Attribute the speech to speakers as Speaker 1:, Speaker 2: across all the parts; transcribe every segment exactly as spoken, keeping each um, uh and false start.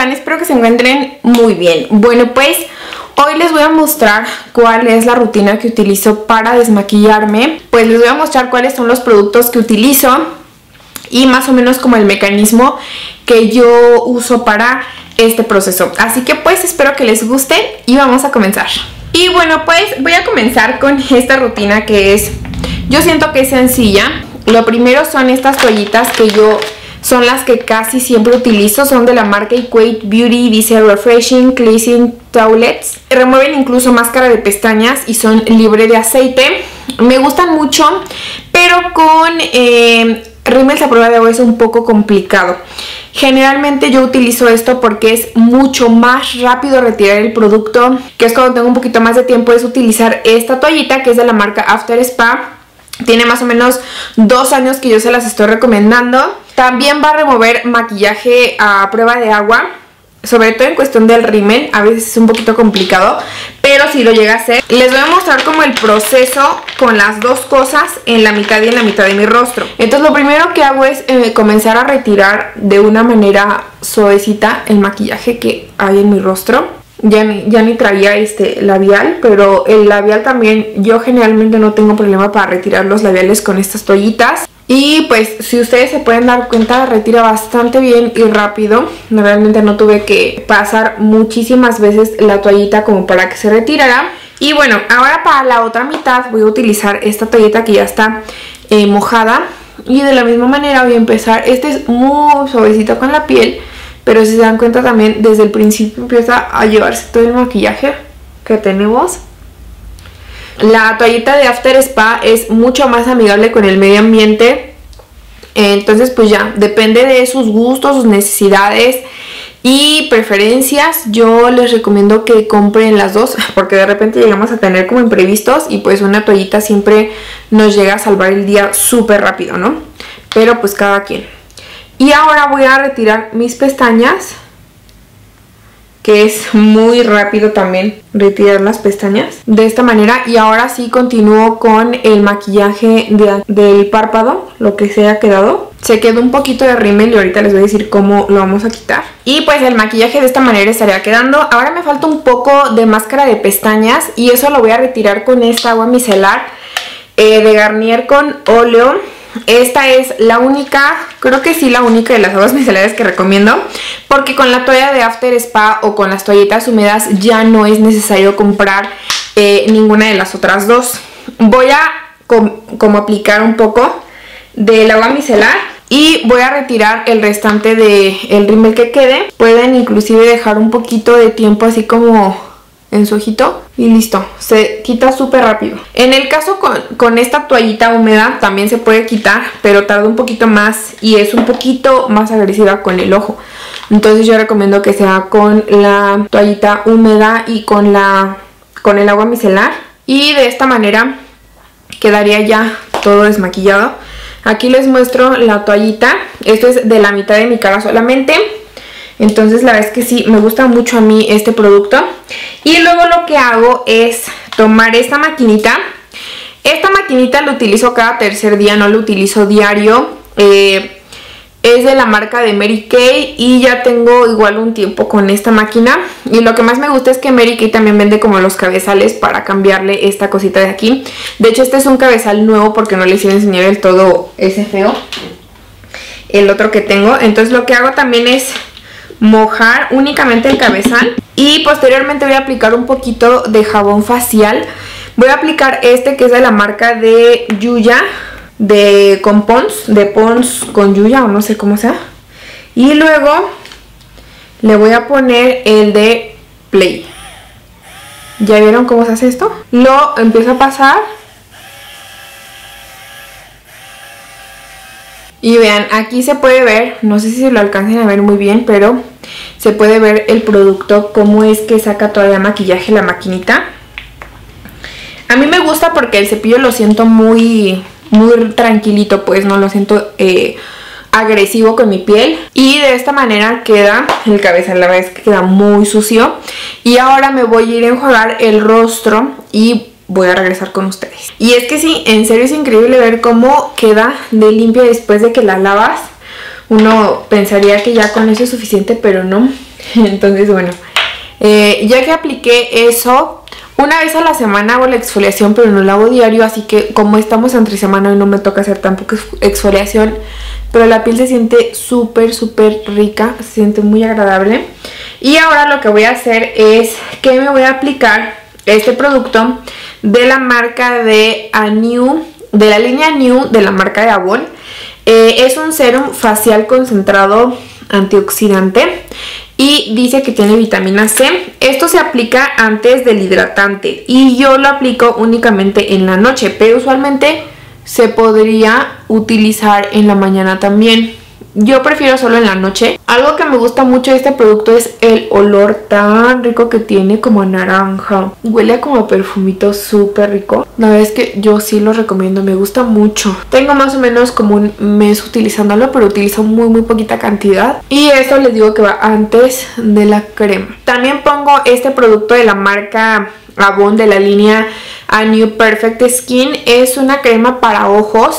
Speaker 1: están? Espero que se encuentren muy bien. Bueno, pues hoy les voy a mostrar cuál es la rutina que utilizo para desmaquillarme. Pues les voy a mostrar cuáles son los productos que utilizo y más o menos como el mecanismo que yo uso para este proceso. Así que pues espero que les guste y vamos a comenzar. Y bueno, pues voy a comenzar con esta rutina que es, yo siento que es sencilla. Lo primero son estas toallitas que yo, son las que casi siempre utilizo. Son de la marca Equate Beauty, dice Refreshing Cleansing Towelettes. Remueven incluso máscara de pestañas y son libres de aceite. Me gustan mucho, pero con eh, rímels a prueba de agua es un poco complicado. Generalmente yo utilizo esto porque es mucho más rápido retirar el producto, que es cuando tengo un poquito más de tiempo, es utilizar esta toallita que es de la marca After Spa. Tiene más o menos dos años que yo se las estoy recomendando. También va a remover maquillaje a prueba de agua, sobre todo en cuestión del rímel. A veces es un poquito complicado, pero si lo llega a hacer. Les voy a mostrar como el proceso con las dos cosas en la mitad y en la mitad de mi rostro. Entonces lo primero que hago es eh, comenzar a retirar de una manera suavecita el maquillaje que hay en mi rostro. Ya ni, ya ni traía este labial, pero el labial también, yo generalmente no tengo problema para retirar los labiales con estas toallitas. Y pues si ustedes se pueden dar cuenta, retira bastante bien y rápido. Realmente no tuve que pasar muchísimas veces la toallita como para que se retirara. Y bueno, ahora para la otra mitad voy a utilizar esta toallita que ya está eh, mojada. Y de la misma manera voy a empezar, este es muy suavecito con la piel, pero si se dan cuenta también desde el principio empieza a llevarse todo el maquillaje que tenemos. La toallita de After Spa es mucho más amigable con el medio ambiente. Entonces pues ya, depende de sus gustos, sus necesidades y preferencias. Yo les recomiendo que compren las dos, porque de repente llegamos a tener como imprevistos y pues una toallita siempre nos llega a salvar el día súper rápido, ¿no? Pero pues cada quien. Y ahora voy a retirar mis pestañas, que es muy rápido también retirar las pestañas de esta manera. Y ahora sí continúo con el maquillaje de, del párpado, lo que se ha quedado. Se quedó un poquito de rímel y ahorita les voy a decir cómo lo vamos a quitar. Y pues el maquillaje de esta manera estaría quedando. Ahora me falta un poco de máscara de pestañas y eso lo voy a retirar con esta agua micelar eh, de Garnier con óleo. Esta es la única, creo que sí la única de las aguas micelares que recomiendo, porque con la toalla de After Spa o con las toallitas húmedas ya no es necesario comprar eh, ninguna de las otras dos. Voy a com como aplicar un poco del agua micelar y voy a retirar el restante del rímel que quede. Pueden inclusive dejar un poquito de tiempo así como en su ojito y listo, se quita súper rápido. En el caso con, con esta toallita húmeda también se puede quitar, pero tarda un poquito más y es un poquito más agresiva con el ojo. Entonces yo recomiendo que sea con la toallita húmeda y con, la, con el agua micelar. Y de esta manera quedaría ya todo desmaquillado. Aquí les muestro la toallita. Esto es de la mitad de mi cara solamente. Entonces la verdad es que sí, me gusta mucho a mí este producto. Y luego lo que hago es tomar esta maquinita. Esta maquinita la utilizo cada tercer día, no la utilizo diario. Eh, es de la marca de Mary Kay y ya tengo igual un tiempo con esta máquina. Y lo que más me gusta es que Mary Kay también vende como los cabezales para cambiarle esta cosita de aquí. De hecho este es un cabezal nuevo porque no les iba a enseñar el todo ese feo, el otro que tengo. Entonces lo que hago también es mojar únicamente el cabezal y posteriormente voy a aplicar un poquito de jabón facial. Voy a aplicar este que es de la marca de Yuya, de con Pons, de Pons con Yuya o no sé cómo sea. Y luego le voy a poner el de Play. ¿Ya vieron cómo se hace esto? Lo empiezo a pasar. Y vean, aquí se puede ver, no sé si lo alcancen a ver muy bien, pero se puede ver el producto, cómo es que saca todavía maquillaje la maquinita. A mí me gusta porque el cepillo lo siento muy, muy tranquilito, pues no lo siento eh, agresivo con mi piel. Y de esta manera queda el cabezal, la verdad es que queda muy sucio. Y ahora me voy a ir a enjuagar el rostro y voy a regresar con ustedes. Y es que sí, en serio es increíble ver cómo queda de limpia después de que la lavas. Uno pensaría que ya con eso es suficiente, pero no. Entonces bueno, eh, ya que apliqué eso, una vez a la semana hago la exfoliación, pero no la hago diario, así que como estamos entre semana y no me toca hacer tampoco exfoliación, pero la piel se siente súper súper rica, se siente muy agradable. Y ahora lo que voy a hacer es que me voy a aplicar este producto de la marca de Anew, de la línea Anew de la marca de Avon. Eh, es un serum facial concentrado antioxidante y dice que tiene vitamina C. Esto se aplica antes del hidratante y yo lo aplico únicamente en la noche, pero usualmente se podría utilizar en la mañana también. Yo prefiero solo en la noche. Algo que me gusta mucho de este producto es el olor tan rico que tiene, como a naranja. Huele como a perfumito súper rico. La verdad es que yo sí lo recomiendo, me gusta mucho. Tengo más o menos como un mes utilizándolo, pero utilizo muy muy poquita cantidad. Y eso les digo que va antes de la crema. También pongo este producto de la marca Avon, de la línea Anew Perfect Skin. Es una crema para ojos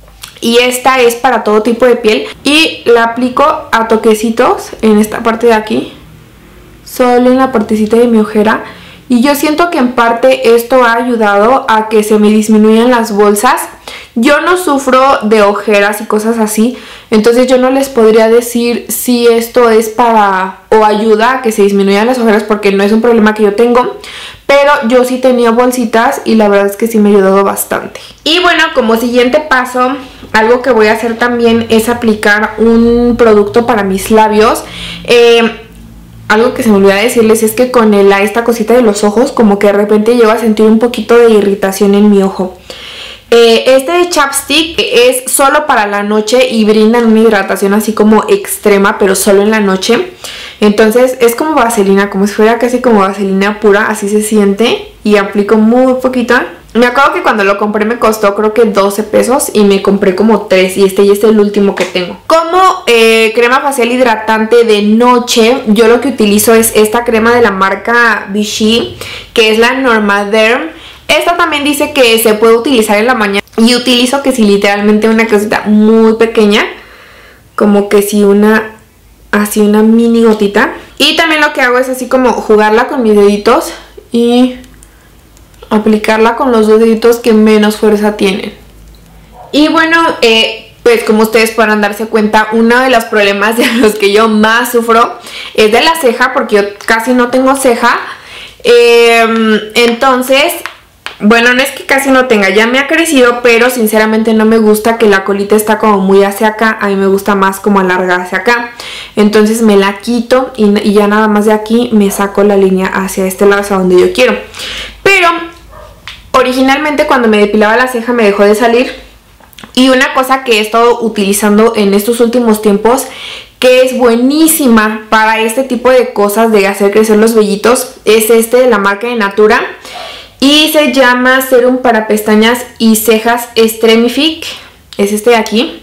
Speaker 1: y esta es para todo tipo de piel y la aplico a toquecitos en esta parte de aquí, solo en la partecita de mi ojera, y yo siento que en parte esto ha ayudado a que se me disminuyan las bolsas. Yo no sufro de ojeras y cosas así, entonces yo no les podría decir si esto es para o ayuda a que se disminuyan las ojeras, porque no es un problema que yo tengo, pero yo sí tenía bolsitas y la verdad es que sí me ha ayudado bastante. Y bueno, como siguiente paso, algo que voy a hacer también es aplicar un producto para mis labios. Eh, algo que se me olvidó decirles es que con el, esta cosita de los ojos, como que de repente llego a sentir un poquito de irritación en mi ojo. Eh, este chapstick es solo para la noche y brindan una hidratación así como extrema, pero solo en la noche. Entonces es como vaselina, como si fuera casi como vaselina pura, así se siente, y aplico muy poquita. Me acuerdo que cuando lo compré me costó creo que doce pesos y me compré como tres, y este y este es el último que tengo. Como eh, crema facial hidratante de noche, yo lo que utilizo es esta crema de la marca Vichy, que es la Normaderm. Esta también dice que se puede utilizar en la mañana y utilizo que si literalmente una cosita muy pequeña, como que si una, así una mini gotita. Y también lo que hago es así como jugarla con mis deditos y aplicarla con los dos deditos que menos fuerza tienen. Y bueno, eh, pues como ustedes podrán darse cuenta, uno de los problemas de los que yo más sufro es de la ceja, porque yo casi no tengo ceja. Eh, entonces... Bueno, no es que casi no tenga, ya me ha crecido, pero sinceramente no me gusta que la colita está como muy hacia acá. A mí me gusta más como alargar hacia acá. Entonces me la quito y, y ya nada más de aquí me saco la línea hacia este lado, hacia donde yo quiero. Pero originalmente cuando me depilaba la ceja me dejó de salir. Y una cosa que he estado utilizando en estos últimos tiempos, que es buenísima para este tipo de cosas de hacer crecer los vellitos, es este de la marca de Natura. Y se llama Serum para pestañas y cejas Extremific. Es este de aquí.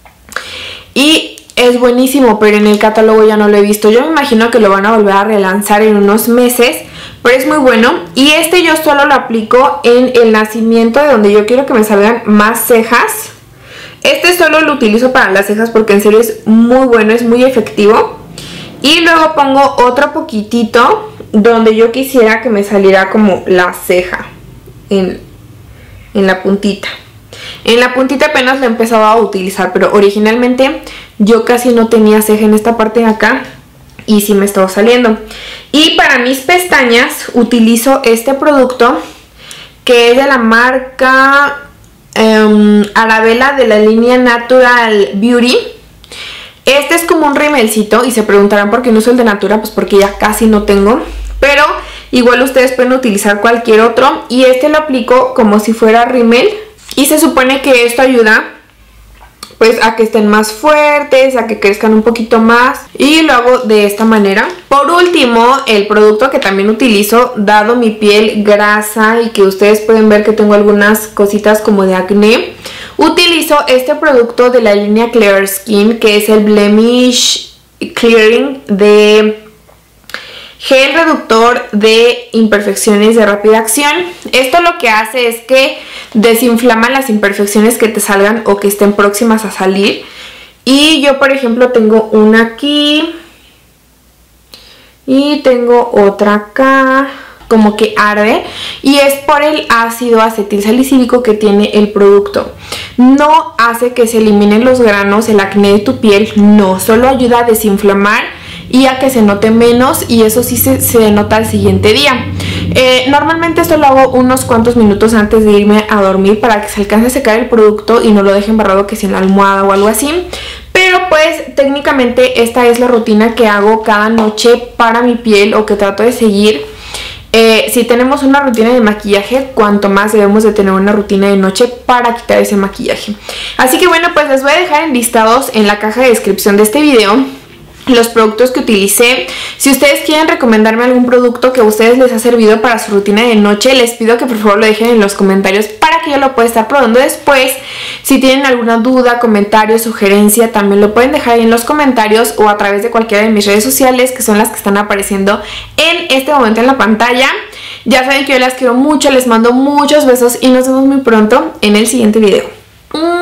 Speaker 1: Y es buenísimo, pero en el catálogo ya no lo he visto. Yo me imagino que lo van a volver a relanzar en unos meses, pero es muy bueno. Y este yo solo lo aplico en el nacimiento, de donde yo quiero que me salgan más cejas. Este solo lo utilizo para las cejas porque en serio es muy bueno, es muy efectivo. Y luego pongo otro poquitito donde yo quisiera que me saliera como la ceja, en, en la puntita. En la puntita apenas la he empezado a utilizar, pero originalmente yo casi no tenía ceja en esta parte de acá y sí me estaba saliendo. Y para mis pestañas utilizo este producto que es de la marca um, Arabella, de la línea Natural Beauty. Este es como un rimelcito y se preguntarán por qué no uso el de Natura, pues porque ya casi no tengo. Pero igual ustedes pueden utilizar cualquier otro. Y este lo aplico como si fuera rímel. Y se supone que esto ayuda pues a que estén más fuertes, a que crezcan un poquito más. Y lo hago de esta manera. Por último, el producto que también utilizo, dado mi piel grasa y que ustedes pueden ver que tengo algunas cositas como de acné, utilizo este producto de la línea Clear Skin, que es el Blemish Clearing de gel reductor de imperfecciones de rápida acción. Esto lo que hace es que desinflama las imperfecciones que te salgan o que estén próximas a salir. Y yo, por ejemplo, tengo una aquí Y tengo otra acá, como que arde, y es por el ácido acetilsalicílico que tiene el producto. No hace que se eliminen los granos, el acné de tu piel, no, solo ayuda a desinflamar y a que se note menos, y eso sí se, se nota al siguiente día. Eh, normalmente esto lo hago unos cuantos minutos antes de irme a dormir para que se alcance a secar el producto y no lo deje embarrado que si en la almohada o algo así. Pero pues técnicamente esta es la rutina que hago cada noche para mi piel, o que trato de seguir. Eh, si tenemos una rutina de maquillaje, cuanto más debemos de tener una rutina de noche para quitar ese maquillaje. Así que bueno, pues les voy a dejar enlistados en la caja de descripción de este video los productos que utilicé. Si ustedes quieren recomendarme algún producto que a ustedes les ha servido para su rutina de noche, les pido que por favor lo dejen en los comentarios para que yo lo pueda estar probando después. Si tienen alguna duda, comentario, sugerencia, también lo pueden dejar ahí en los comentarios o a través de cualquiera de mis redes sociales, que son las que están apareciendo en este momento en la pantalla. Ya saben que yo las quiero mucho, les mando muchos besos y nos vemos muy pronto en el siguiente video.